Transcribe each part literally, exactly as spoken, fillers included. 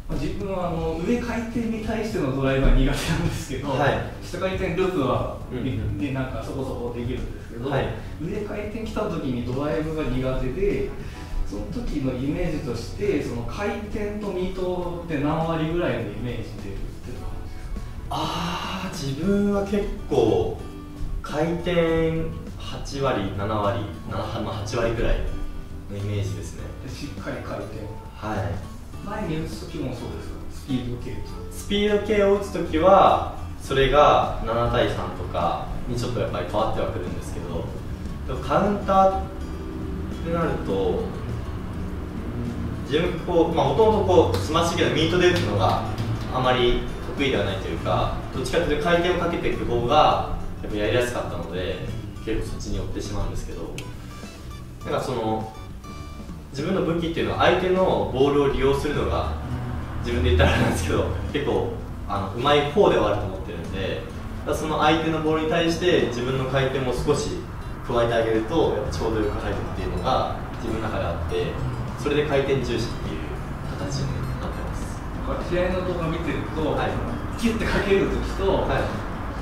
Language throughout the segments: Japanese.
自分はあの上回転に対してのドライブは苦手なんですけど、はい、下回転ループは、うん、でなんかそこそこできるんですけど、はい、上回転来た時にドライブが苦手で、その時のイメージとしてその回転とミートって何割ぐらいのイメージで打ってる感じですか？ ああ、自分は結構回転はちわりななわりなな、まあ、はちわりくらいのイメージですね。 しっかり回転、 はい、 前に打つ時もそうですか？スピード系とスピード系を打つ時はそれがななたいさんとかにちょっとやっぱり変わってはくるんですけど、カウンターってなると自分こう、まあ、もともとこうスマッシュ系のミートで打つのがあまり得意ではないというか、どっちかというと回転をかけていく方がやっぱやりやすかったので結構そっちに寄ってしまうんですけど、なんかその自分の武器っていうのは相手のボールを利用するのが自分で言ったらあれなんですけど結構あのうまい方ではあると思ってるんで、その相手のボールに対して自分の回転も少し加えてあげるとやっぱちょうどよく入るっていうのが自分の中であって、それで回転重視っていう形になってます。 試合の動画見てると、はい、キュッてかけるときと、はい、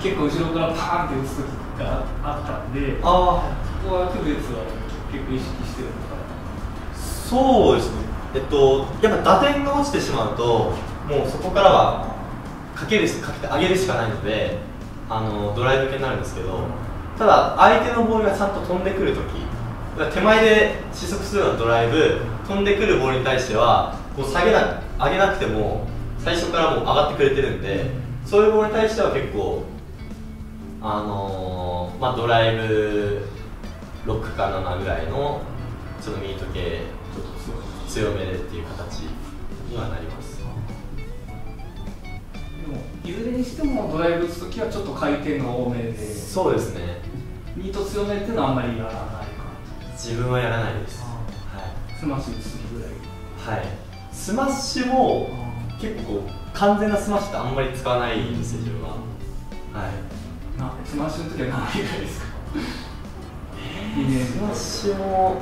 結構後ろからパーンって打つときがあったんで、あそこは区別は結構意識してるのかな。 そうですね、えっと、やっぱ打点が落ちてしまうともうそこからはかけるしかけてあげるしかないので、あのドライブ系になるんですけど、ただ相手のボールがちゃんと飛んでくるとき、手前で失速するようなドライブ、飛んでくるボールに対してはもう下げな上げなくても最初からもう上がってくれてるんで、そういうボールに対しては結構あのー、まあドライブろくかななぐらいのちょっとミート系ちょっと強めでっていう形にはなります。 でもいずれにしてもドライブ打つときはちょっと回転が多めで、 そうですね、 ミート強めっていうのはあんまりやらないかな。 自分はやらないです。はい、 スマッシュ打つぐらい。 はい、スマッシュも結構完全なスマッシュってあんまり使わないんですよ自分は。はい、 なスマッシュの時は何割ぐらいですか？ えー、スマッシュも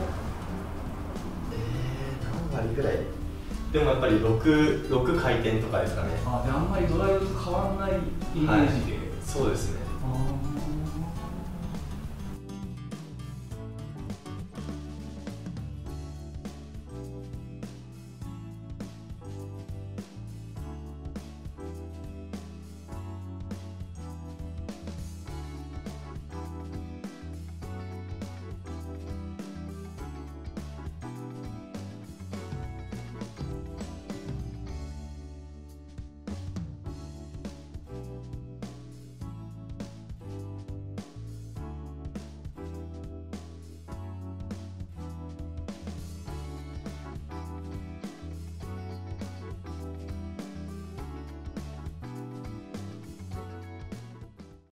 えー、何割ぐらいでもやっぱり 6, ろく回転とかですかね。 あであんまりドライブと変わらないイメージで、 はい、そうですね。 あ